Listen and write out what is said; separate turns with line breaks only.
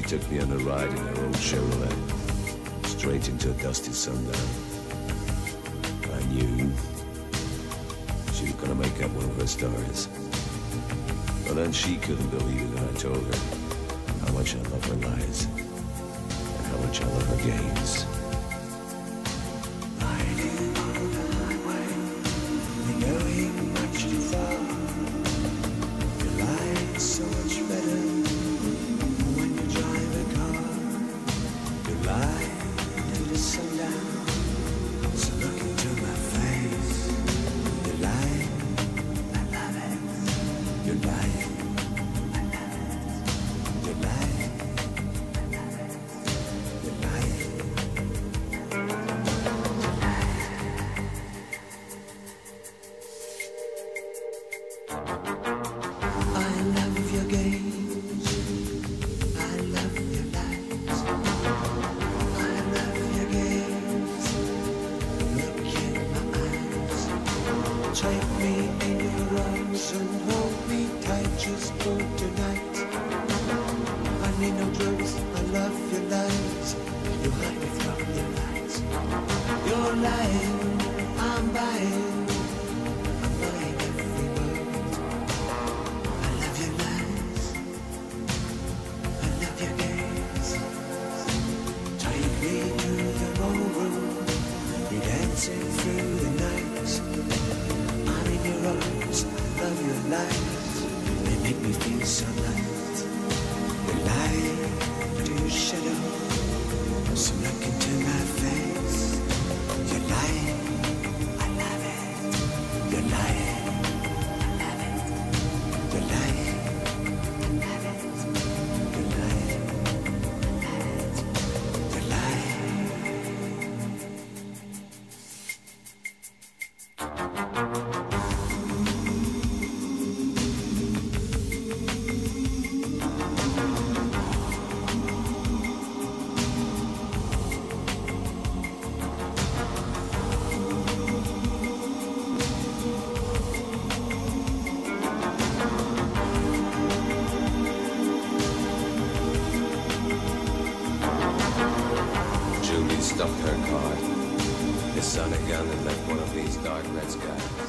took me on a ride in her old Chevrolet, straight into a dusty sundown. I knew she was gonna make up one of her stories. But then she couldn't believe it when I told her how much I love her lies and how much I love her games.
Riding on the highway, knowing much too far. Your life's so much better when you drive a car. You lie till the sundown, so look into my face. You lie, I love it. You lie, I love it. You lie, I love it. You lie. I love your games. I love your lies. I love your games. Look in my eyes. Take me in your arms and hold me tight just for tonight. I need no drugs. I love your lies. You hide me from the lights. You're lying. I'm buying. I'm buying every word. I love your lies. I love your games. Take me to the ballroom. You're dancing through the night. I'm in your arms. I love your lies. They make me feel so light. You lie to your shadow. So look into my face. You lie. I love it. You lie. I love it. You lie. I love it. You lie. I love it. You lie.
Julie stopped her car. The sun again and left one of these dark red skies.